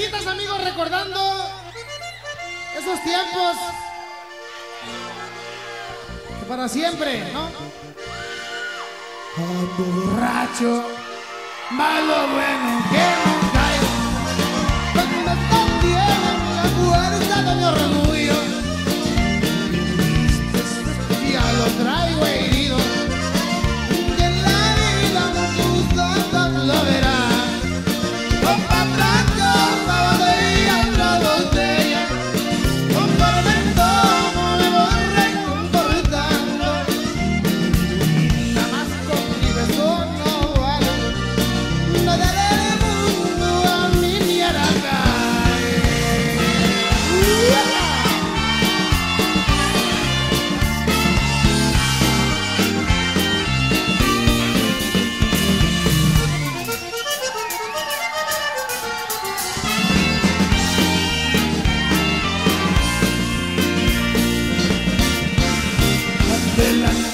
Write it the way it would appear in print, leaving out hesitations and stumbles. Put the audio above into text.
fiestecitas, amigos, recordando esos tiempos que para siempre, ¿no? Ando borracho, malo, bueno, que no caigo. Cuando está bien la fuerza de mi orgullo, ya lo traigo herido. Y en la vida tus ojos lo verán. Con patracho, la botella y la botella, conforme tomo me voy reconfortando. Nada más con mi beso no vale, no daré el mundo a mi mierda. De la